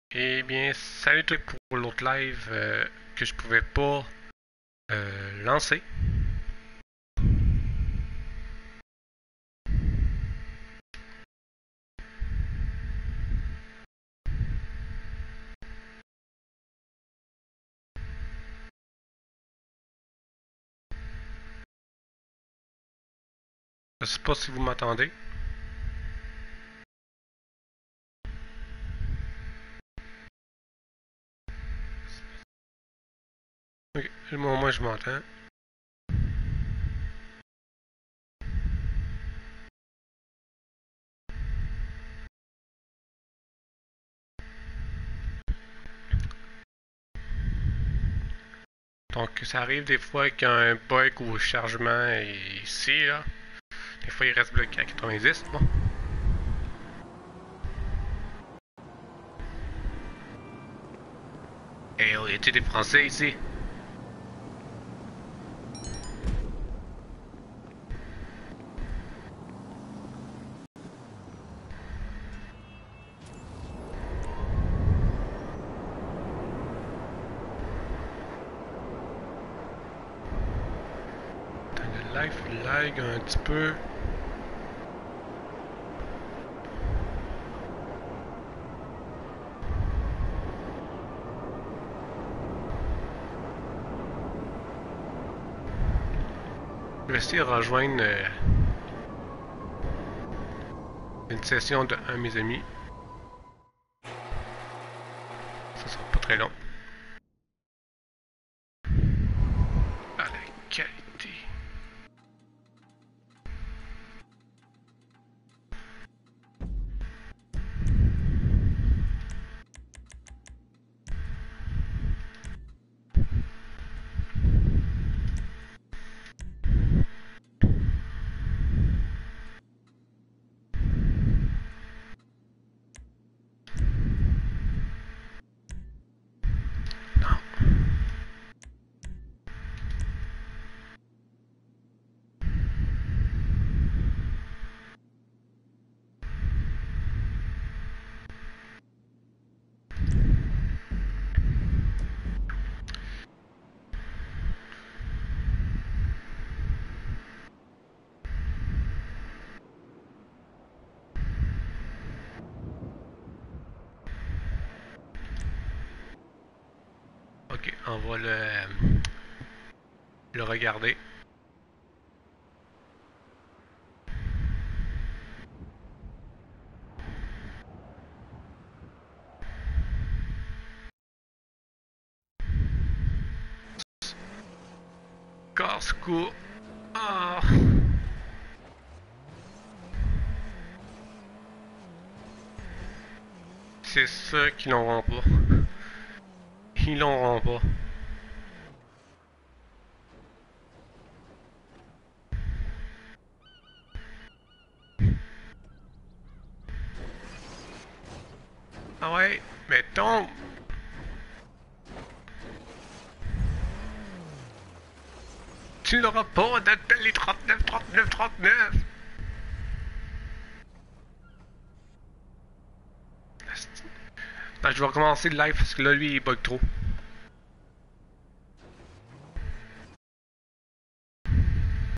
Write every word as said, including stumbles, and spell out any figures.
Eh bien, salut tout pour l'autre live euh, que je pouvais pas euh, lancer. Je sais pas si vous m'entendez. Ok, moi, moi je m'entends. Donc ça arrive des fois qu'il y a un bug au chargement ici là. Des fois il reste bloqué à quatre-vingt-dix. Bon. Et oh, y a-t-il des Français ici? Attends, le live lag un petit peu. Je vais essayer de rejoindre euh, une session de un de mes amis. Ça sera pas très long. Ah, la qualité. Non. Ok, on va le, le regarder. Casse-cou. Ah. C'est ça qu'ils l'auront pas. Ils l'auront pas. Ah ouais, mais tombe. Tu l'auras pas, d'appel les trente-neuf, trente-neuf, trente-neuf. Non, je vais recommencer le live parce que là, lui, il bug trop.